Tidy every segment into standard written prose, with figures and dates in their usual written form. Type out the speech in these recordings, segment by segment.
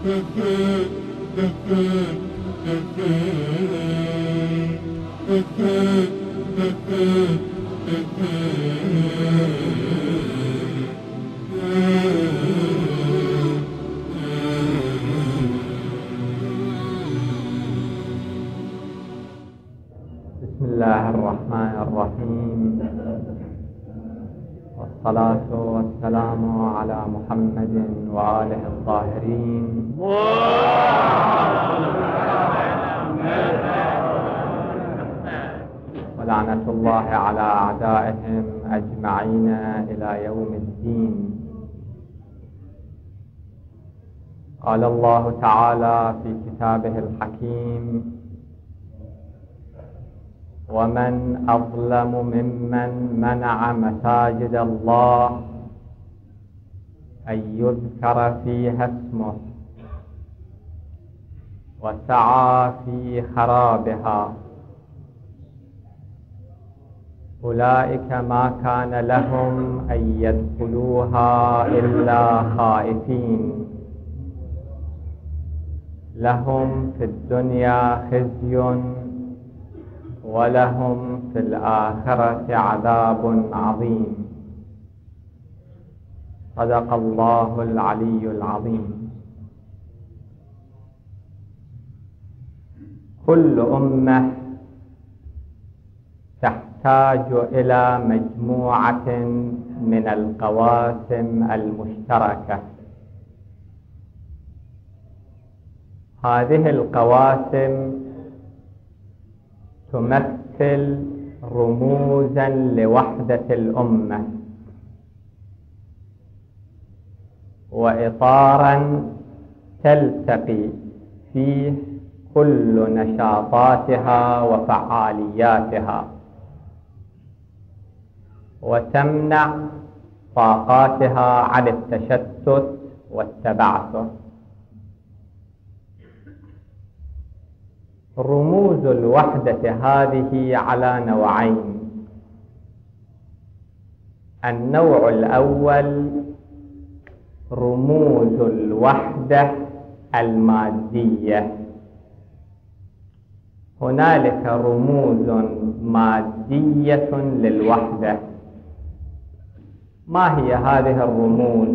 بسم الله الرحمن الرحيم، والصلاة والسلام على محمد وآله الطاهرين، ولعنة الله على أعدائهم أجمعين إلى يوم الدين. قال الله تعالى في كتابه الحكيم: ومن أظلم ممن منع مساجد الله أن يذكر فيها اسمه وسعى في خرابها، أولئك ما كان لهم أن يدخلوها إلا خائفين، لهم في الدنيا خزي ولهم في الآخرة عذاب عظيم. صدق الله العلي العظيم. كل أمة تحتاج إلى مجموعة من القواسم المشتركة. هذه القواسم تمثل رموزا لوحدة الأمة وإطارا تلتقي فيه كل نشاطاتها وفعالياتها، وتمنع طاقاتها عن التشتت والتبعثر. رموز الوحدة هذه على نوعين: النوع الأول رموز الوحدة المادية. هنالك رموز مادية للوحدة. ما هي هذه الرموز؟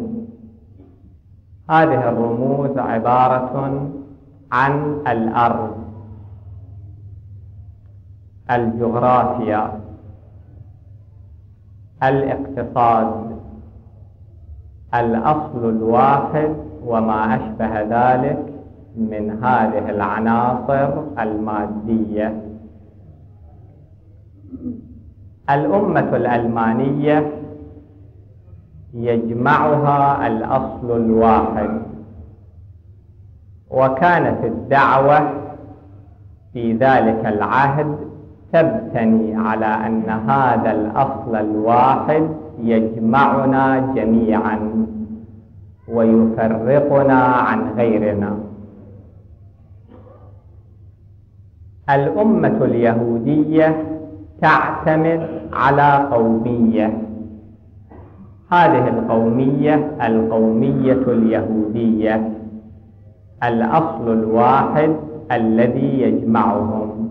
هذه الرموز عبارة عن الأرض، الجغرافيا، الاقتصاد، الأصل الواحد وما أشبه ذلك من هذه العناصر المادية. الأمة الألمانية يجمعها الأصل الواحد، وكانت الدعوة في ذلك العهد تبتني على أن هذا الأصل الواحد يجمعنا جميعا ويفرقنا عن غيرنا. الأمة اليهودية تعتمد على قومية. هذه القومية اليهودية، الأصل الواحد الذي يجمعهم.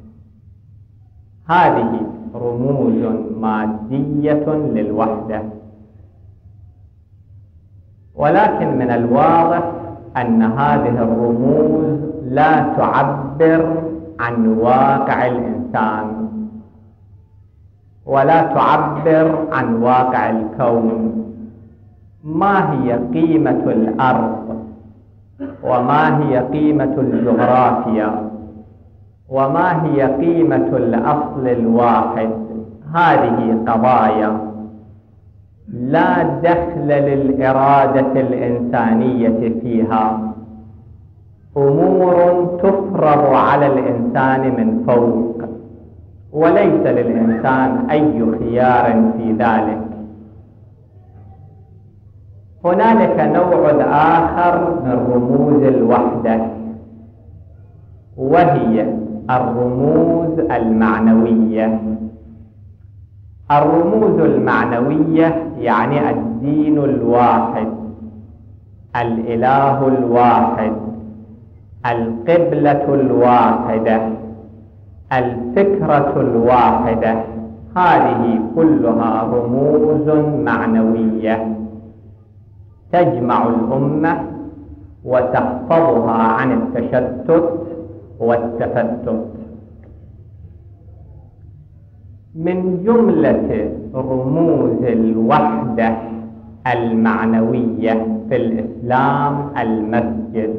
هذه رموز مادية للوحدة، ولكن من الواضح أن هذه الرموز لا تعبر عن واقع الإنسان ولا تعبر عن واقع الكون. ما هي قيمة الأرض؟ وما هي قيمة الجغرافيا؟ وما هي قيمة الأصل الواحد؟ هذه قضايا لا دخل للإرادة الإنسانية فيها، أمور تفرض على الإنسان من فوق، وليس للإنسان أي خيار في ذلك. هنالك نوع آخر من رموز الوحدة، وهي الرموز المعنوية. الرموز المعنوية يعني الدين الواحد، الإله الواحد، القبلة الواحدة، الفكرة الواحدة، هذه كلها رموز معنوية تجمع الأمة وتحفظها عن التشتت والتفتت. من جملة رموز الوحدة المعنوية في الإسلام المسجد.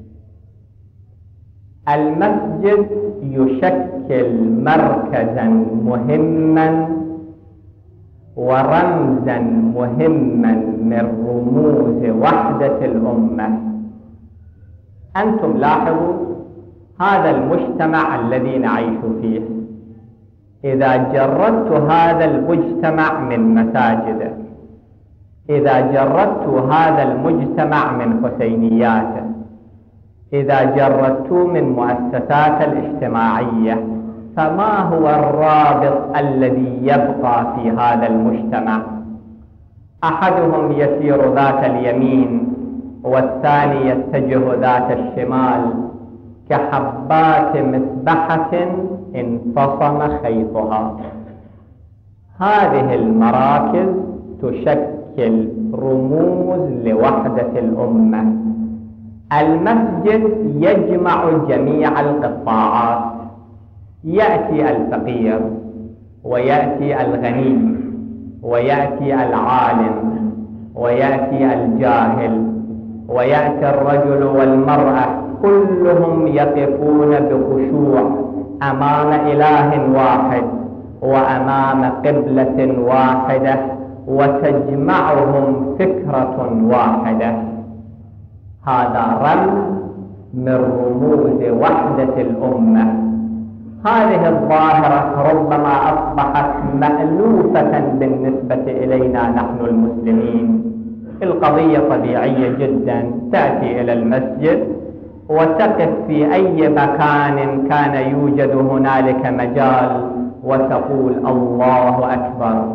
المسجد يشكل مركزا مهما ورمزا مهما من رموز وحدة الأمة. أنتم لاحظوا هذا المجتمع الذي نعيش فيه، إذا جردت هذا المجتمع من مساجده، إذا جردت هذا المجتمع من حسينياته، إذا جردت من مؤسسات الاجتماعية، فما هو الرابط الذي يبقى في هذا المجتمع؟ أحدهم يسير ذات اليمين والثاني يتجه ذات الشمال كحبات مسبحة انفصم خيطها. هذه المراكز تشكل رموز لوحدة الأمة. المسجد يجمع جميع القطاعات، يأتي الفقير ويأتي الغني ويأتي العالم ويأتي الجاهل ويأتي الرجل والمرأة، كلهم يقفون بخشوع أمام إله واحد وأمام قبلة واحدة وتجمعهم فكرة واحدة. هذا رمز من رموز وحدة الأمة. هذه الظاهرة ربما أصبحت مألوفة بالنسبة إلينا نحن المسلمين. القضية طبيعية جدا، تأتي إلى المسجد وتقف في أي مكان كان يوجد هنالك مجال وتقول الله أكبر.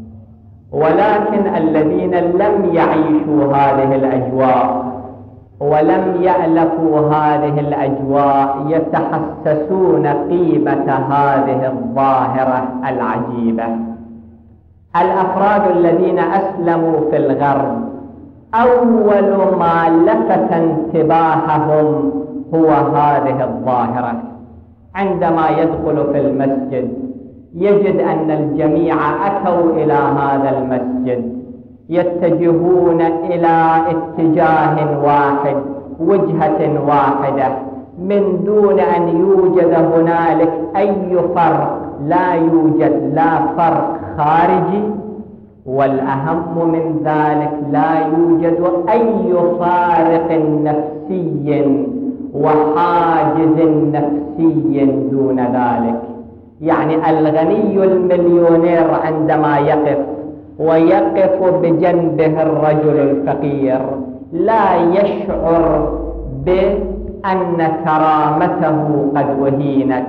ولكن الذين لم يعيشوا هذه الأجواء ولم يألفوا هذه الأجواء يتحسسون قيمة هذه الظاهرة العجيبة. الأفراد الذين أسلموا في الغرب أول ما لفت انتباههم هو هذه الظاهرة. عندما يدخل في المسجد يجد أن الجميع أتوا إلى هذا المسجد، يتجهون إلى اتجاه واحد، وجهة واحدة، من دون أن يوجد هنالك أي فرق. لا يوجد لا فرق خارجي، والأهم من ذلك لا يوجد أي فارق نفسي وحاجز نفسي دون ذلك. يعني الغني المليونير عندما يقف بجنبه الرجل الفقير لا يشعر بأن كرامته قد أهينت،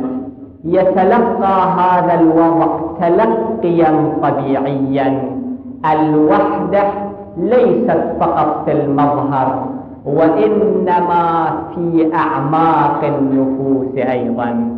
يتلقى هذا الوضع تلقيا طبيعيا. الوحدة ليست فقط في المظهر وإنما في أعماق النفوس أيضا.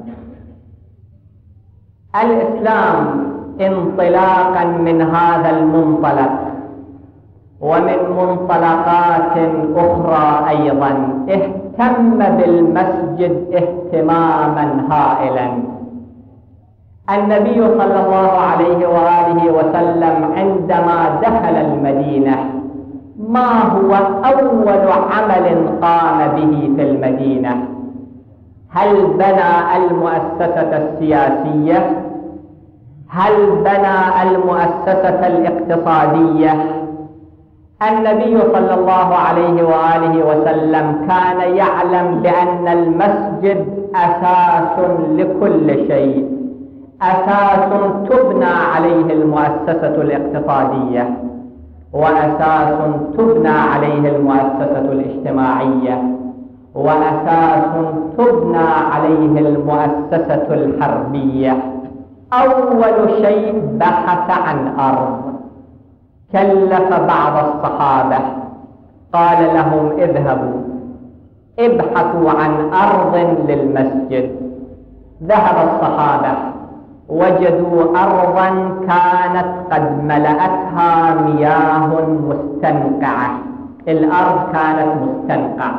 الإسلام انطلاقا من هذا المنطلق ومن منطلقات أخرى أيضا اهتم بالمسجد اهتماما هائلا. النبي صلى الله عليه وآله وسلم عندما دخل المدينة ما هو أول عمل قام به في المدينة؟ هل بنى المؤسسة السياسية؟ هل بنى المؤسسة الاقتصادية؟ النبي صلى الله عليه وآله وسلم كان يعلم بأن المسجد أساس لكل شيء، أساس تبنى عليه المؤسسة الاقتصادية، وأساس تبنى عليه المؤسسة الاجتماعية، وأساس تبنى عليه المؤسسة الحربية. أول شيء بحث عن أرض، كلف بعض الصحابة قال لهم اذهبوا ابحثوا عن أرض للمسجد. ذهب الصحابة وجدوا أرضا كانت قد ملأتها مياه مستنقعة، الأرض كانت مستنقعة.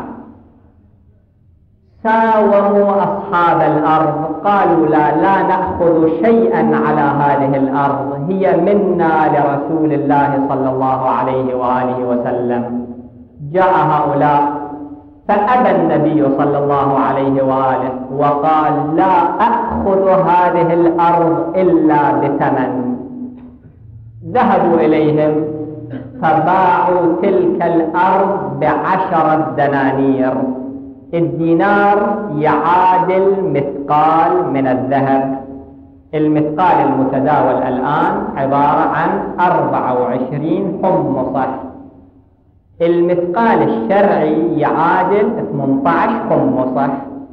ساوموا أصحاب الأرض قالوا لا نأخذ شيئا على هذه الأرض، هي منا لرسول الله صلى الله عليه وآله وسلم. جاء هؤلاء فأبى النبي صلى الله عليه وآله وقال لا أخذ هذه الأرض إلا بثمن. ذهبوا إليهم فباعوا تلك الأرض ب10 دنانير. الدينار يعادل مثقال من الذهب. المثقال المتداول الآن عبارة عن 24 حمصة. المثقال الشرعي يعادل 18 حمصة.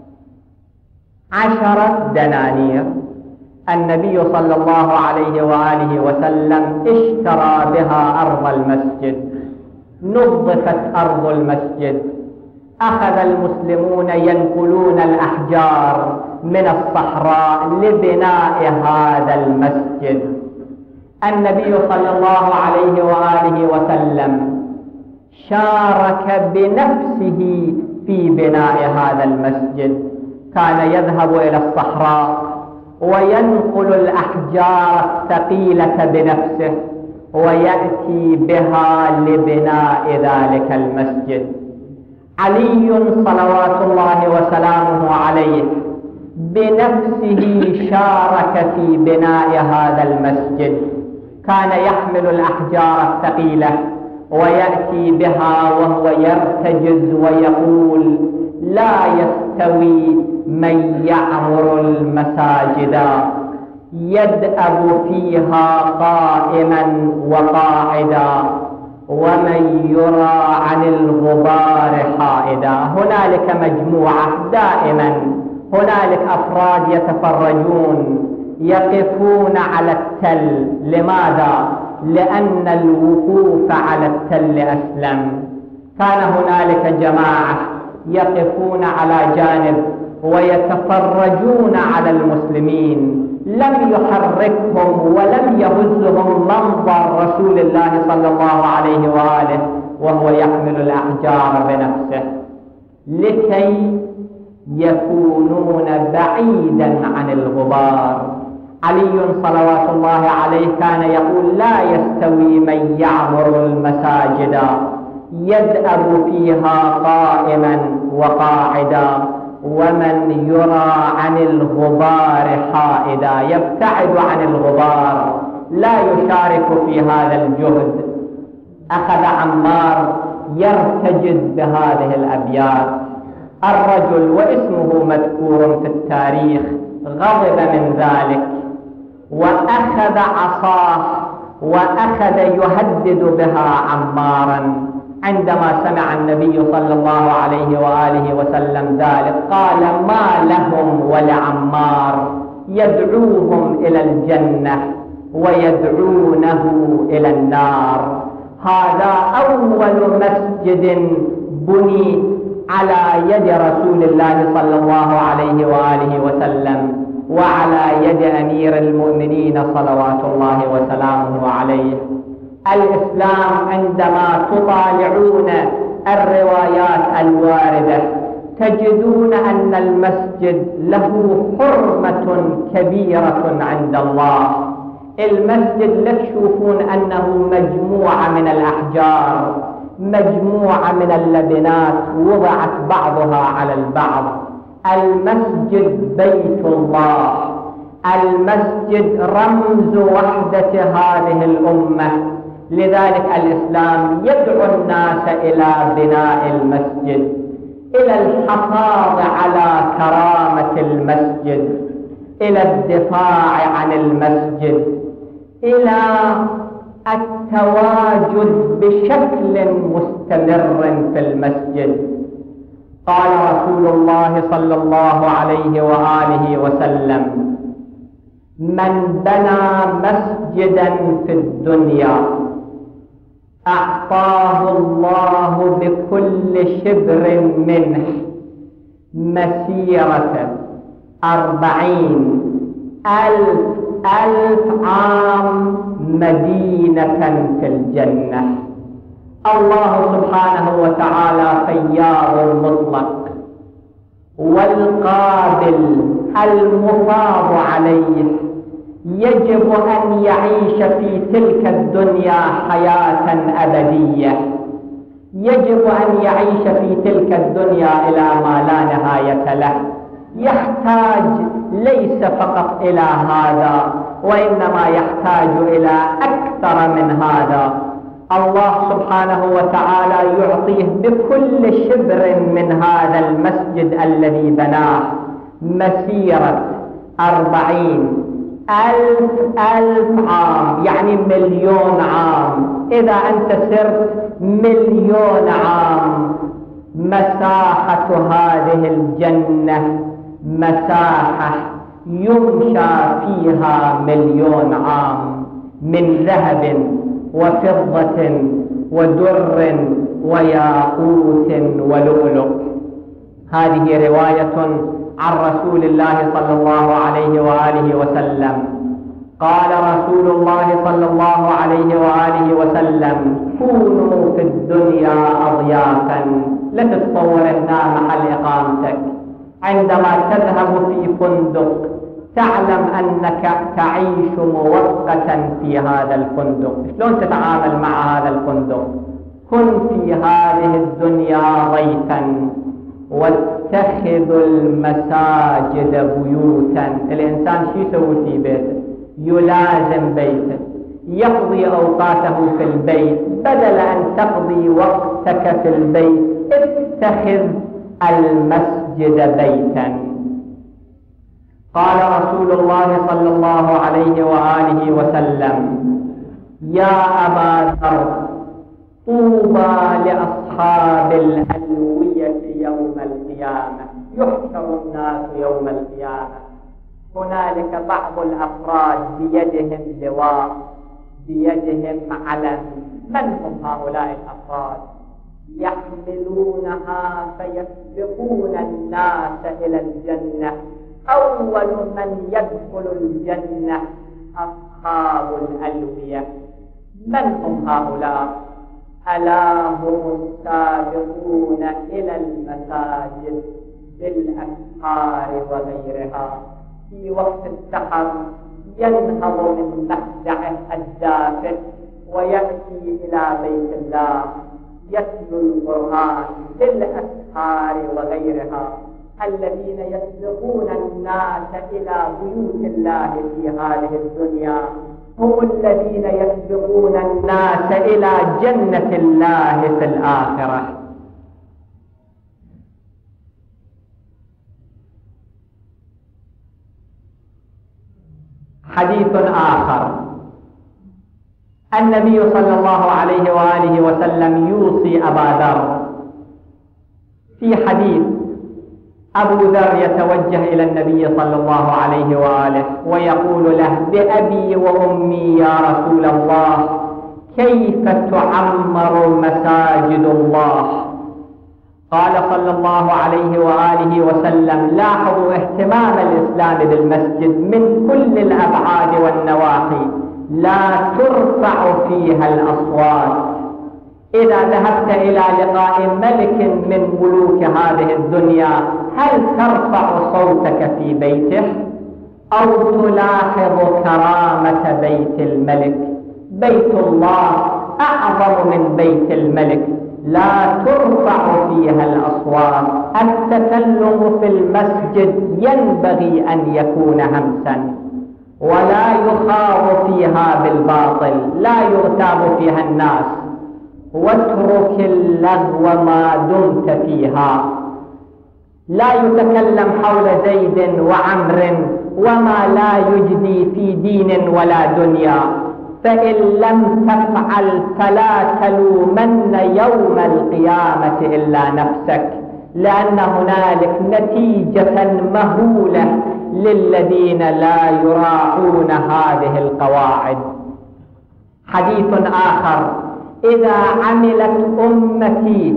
10 دنانير. النبي صلى الله عليه وآله وسلم اشترى بها أرض المسجد. نظفت أرض المسجد. أخذ المسلمون ينقلون الأحجار من الصحراء لبناء هذا المسجد. النبي صلى الله عليه وآله وسلم شارك بنفسه في بناء هذا المسجد. كان يذهب إلى الصحراء وينقل الأحجار الثقيلة بنفسه ويأتي بها لبناء ذلك المسجد. علي صلوات الله وسلامه عليه بنفسه شارك في بناء هذا المسجد. كان يحمل الأحجار الثقيلة ويأتي بها وهو يرتجز ويقول لا يستوي من يعمر المساجد يدأب فيها قائما وقاعدا ومن يرى عن الغبار حائدا. هنالك مجموعة دائما، هنالك أفراد يتفرجون يقفون على التل. لماذا؟ لأن الوقوف على التل أسلم. كان هنالك جماعة يقفون على جانب ويتفرجون على المسلمين، لم يحركهم ولم يهزهم منظر رسول الله صلى الله عليه وآله وهو يحمل الأحجار بنفسه، لكي يكونون بعيدا عن الغبار. علي صلوات الله عليه كان يقول لا يستوي من يعمر المساجد يدأب فيها قائما وقاعدا ومن يرى عن الغبار حائدا، يبتعد عن الغبار، لا يشارك في هذا الجهد. أخذ عمار يرتجز بهذه الأبيات. الرجل واسمه مذكور في التاريخ غضب من ذلك وأخذ عصاه وأخذ يهدد بها عمارا. عندما سمع النبي صلى الله عليه وآله وسلم ذلك قال ما لهم ولعمار، يدعوهم إلى الجنة ويدعونه إلى النار. هذا أول مسجد بني على يد رسول الله صلى الله عليه وآله وسلم وعلى يد أمير المؤمنين صلوات الله وسلامه عليه. الإسلام عندما تطالعون الروايات الواردة تجدون أن المسجد له حرمة كبيرة عند الله. المسجد لا تشوفون أنه مجموعة من الأحجار، مجموعة من اللبنات وضعت بعضها على البعض. المسجد بيت الله، المسجد رمز وحدة هذه الأمة. لذلك الإسلام يدعو الناس إلى بناء المسجد، إلى الحفاظ على كرامة المسجد، إلى الدفاع عن المسجد، إلى التواجد بشكل مستمر في المسجد. قال رسول الله صلى الله عليه وآله وسلم من بنى مسجدا في الدنيا أعطاه الله بكل شبر منه مسيرة 40,000 عام مدينة في الجنة. الله سبحانه وتعالى خيار مطلق، والقابل المفاض عليه يجب أن يعيش في تلك الدنيا حياة أبدية، يجب أن يعيش في تلك الدنيا إلى ما لا نهاية له. يحتاج ليس فقط إلى هذا، وإنما يحتاج إلى أكثر من هذا. الله سبحانه وتعالى يعطيه بكل شبر من هذا المسجد الذي بناه مسيرة 40,000 عام، يعني 1,000,000 عام. إذا أنت سرت 1,000,000 عام، مساحة هذه الجنة مساحة يمشى فيها 1,000,000 عام من ذهب وفضة ودر وياقوت ولؤلؤ. هذه رواية عن رسول الله صلى الله عليه وآله وسلم. قال رسول الله صلى الله عليه وآله وسلم: كونوا في الدنيا أضيافا. لا تتصور أنها محل إقامتك. عندما تذهب في فندق تعلم أنك تعيش مؤقتا في هذا الفندق. شلون تتعامل مع هذا الفندق؟ كن في هذه الدنيا ضيفا، واتخذوا المساجد بيوتا. الإنسان شو يسوي في بيته؟ يلازم بيته، يقضي أوقاته في البيت. بدل أن تقضي وقتك في البيت اتخذ المسجد بيتا. قال رسول الله صلى الله عليه وآله وسلم: يا أبا ذر، طوبى لأصحاب الألوية يوم القيامة. يحشر الناس يوم القيامة، هنالك بعض الأفراد بيدهم لواء، بيدهم علم. من هم هؤلاء الأفراد؟ يحملونها فيسبقون الناس إلى الجنة. أول من يدخل الجنة أصحاب الألوية. من هم هؤلاء؟ ألا هم السابقون إلى المساجد بالأسحار وغيرها. في وقت السحر ينهض من مخدعه الدافئ ويأتي إلى بيت الله، يتلو القرآن بالأسحار وغيرها. الذين يسبقون الناس إلى بيوت الله في هذه الدنيا هم الذين يسبقون الناس إلى جنة الله في الآخرة. حديث آخر: النبي صلى الله عليه وآله وسلم يوصي أبا ذر. في حديث أبو ذر يتوجه إلى النبي صلى الله عليه وآله ويقول له: بأبي وأمي يا رسول الله، كيف تعمر مساجد الله؟ قال صلى الله عليه وآله وسلم: لاحظوا اهتمام الإسلام بالمسجد من كل الأبعاد والنواحي. لا ترفع فيها الأصوات. إذا ذهبت إلى لقاء ملك من ملوك هذه الدنيا، هل ترفع صوتك في بيته؟ أو تلاحظ كرامة بيت الملك؟ بيت الله أعظم من بيت الملك، لا ترفع فيها الأصوات. التكلم في المسجد ينبغي أن يكون همسا، ولا يخاض فيها بالباطل، لا يغتاب فيها الناس. واترك اللغو ما دمت فيها. لا يتكلم حول زيد وعمر وما لا يجدي في دين ولا دنيا. فإن لم تفعل فلا تلومن يوم القيامة إلا نفسك، لأن هنالك نتيجة مهولة للذين لا يراعون هذه القواعد. حديث آخر: إذا عملت أمتي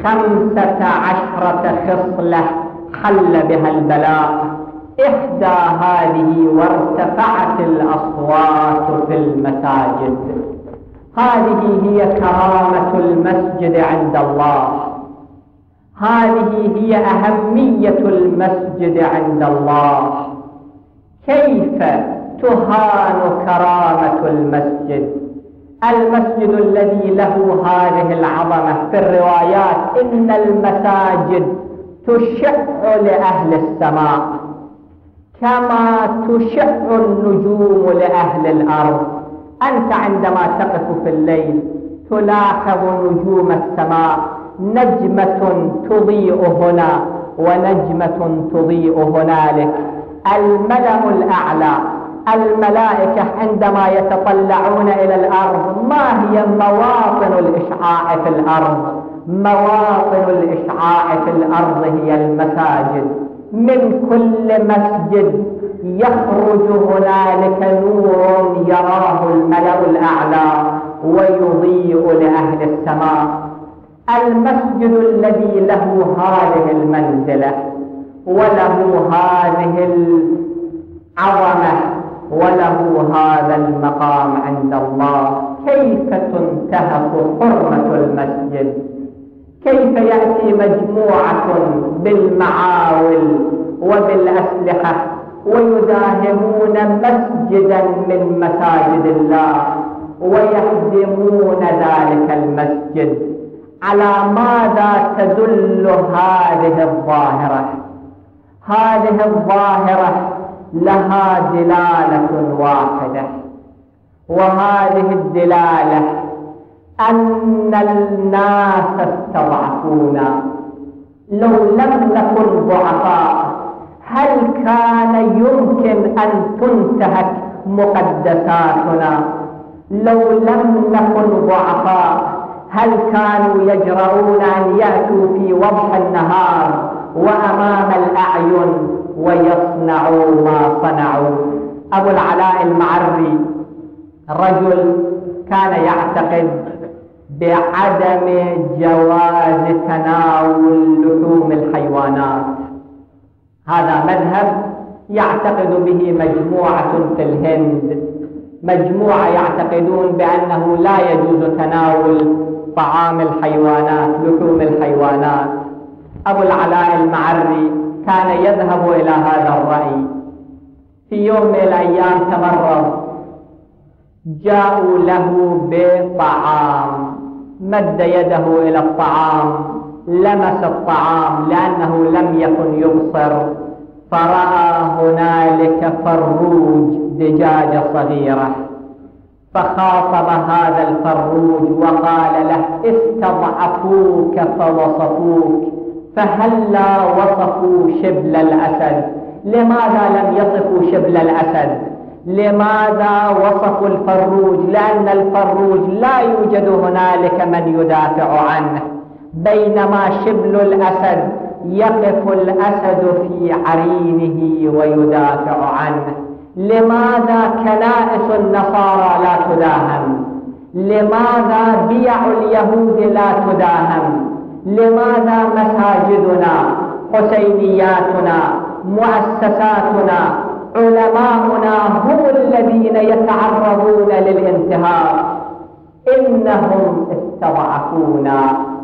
15 خصلة حل بها البلاء، إحدى هذه وارتفعت الأصوات في المساجد. هذه هي كرامة المسجد عند الله، هذه هي أهمية المسجد عند الله. كيف تهان كرامة المسجد؟ المسجد الذي له هذه العظمة، في الروايات إن المساجد تشع لأهل السماء كما تشع النجوم لأهل الأرض. أنت عندما تقف في الليل تلاحظ نجوم السماء، نجمة تضيء هنا ونجمة تضيء هنالك. الملأ الأعلى، الملائكة عندما يتطلعون إلى الأرض، ما هي مواطن الإشعاع في الأرض؟ مواطن الإشعاع في الأرض هي المساجد. من كل مسجد يخرج هنالك نور يراه الملأ الأعلى ويضيء لأهل السماء. المسجد الذي له هذه المنزلة وله هذه العظمة وله هذا المقام عند الله، كيف تنتهك حرمة المسجد؟ كيف يأتي مجموعة بالمعاول وبالأسلحة ويداهمون مسجدا من مساجد الله ويهدمون ذلك المسجد؟ على ماذا تدل هذه الظاهرة؟ هذه الظاهرة لها دلالة واحدة، وهذه الدلالة أن الناس استضعفونا. لو لم نكن ضعفاء هل كان يمكن أن تنتهك مقدساتنا؟ لو لم نكن ضعفاء هل كانوا يجرؤون أن يأتوا في وضح النهار وأمام الأعين ويصنعوا ما صنعوا؟ أبو العلاء المعري رجل كان يعتقد بعدم جواز تناول لحوم الحيوانات. هذا مذهب يعتقد به مجموعة في الهند، مجموعة يعتقدون بأنه لا يجوز تناول طعام الحيوانات، لحوم الحيوانات. أبو العلاء المعري كان يذهب إلى هذا الرأي. في يوم من الأيام تمرض، جاءوا له بطعام، مد يده إلى الطعام، لمس الطعام لأنه لم يكن يبصر، فرأى هنالك فروج دجاجة صغيرة، فخاطب هذا الفروج وقال له: استضعفوك فوصفوك، فهلا وصفوا شبل الأسد؟ لماذا لم يصفوا شبل الأسد؟ لماذا وصفوا الفروج؟ لأن الفروج لا يوجد هنالك من يدافع عنه، بينما شبل الأسد يقف الأسد في عرينه ويدافع عنه. لماذا كنائس النصارى لا تداهم؟ لماذا بيع اليهود لا تداهم؟ لماذا مساجدنا، حسينياتنا، مؤسساتنا، علماؤنا هم الذين يتعرضون للانتهاك؟ إنهم استضعفونا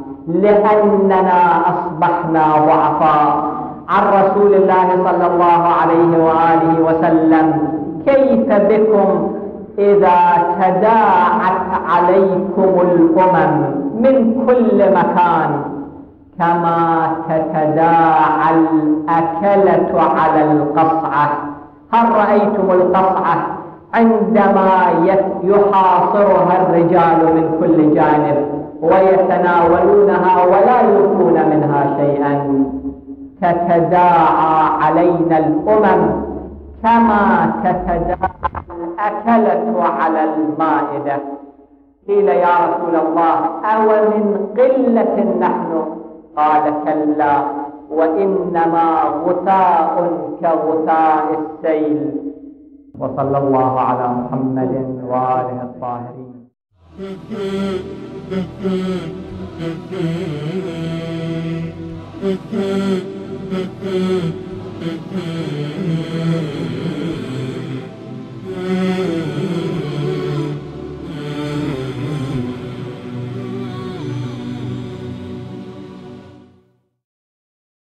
لأننا أصبحنا ضعفاء. عن رسول الله صلى الله عليه وآله وسلم: كيف بكم إذا تداعت عليكم الأمم من كل مكان كما تتداعى الأكلة على القصعة؟ هل رأيتم القصعة عندما يحاصرها الرجال من كل جانب ويتناولونها ولا يلقون منها شيئا؟ تتداعى علينا الأمم كما تتداعى الأكلة على المائدة. قيل: يا رسول الله، أو من قلة نحن؟ قال: كلا، وإنما غثاء كغثاء السيل. وصلى الله على محمد وآله الطاهرين.